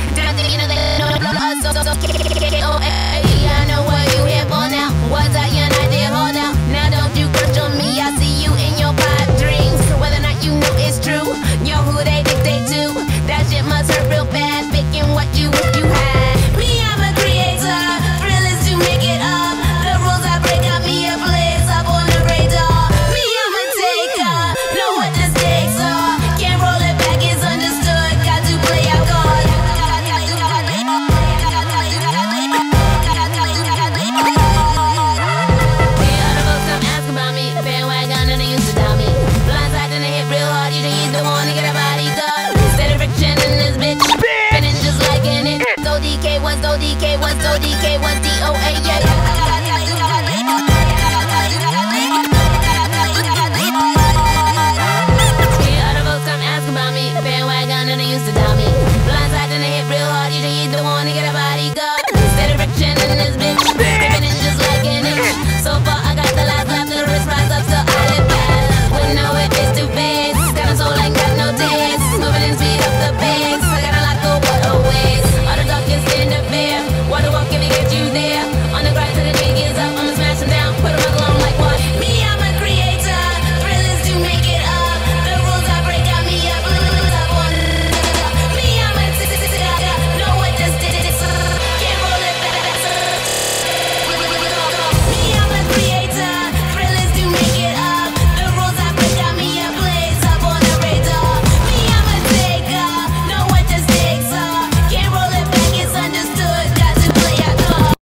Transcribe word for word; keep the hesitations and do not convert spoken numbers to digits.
Down to the end of the so so oh hey, I know what you here for now. Was I your idea hold now? Now don't you crush on me? I see you in your pipe dreams. Whether or not you know it's true, yo who they dictate to. That shit must hurt real bad. Picking what you wish you had. Me, I'm a creator. Thrill is to make it up. The rules I break got me a place up on the radar. Me, I'm a taker. Know what the stakes are. Can't roll it back, it's understood. Got to play out God. What's O D K, what's O D K, what's O D K, what's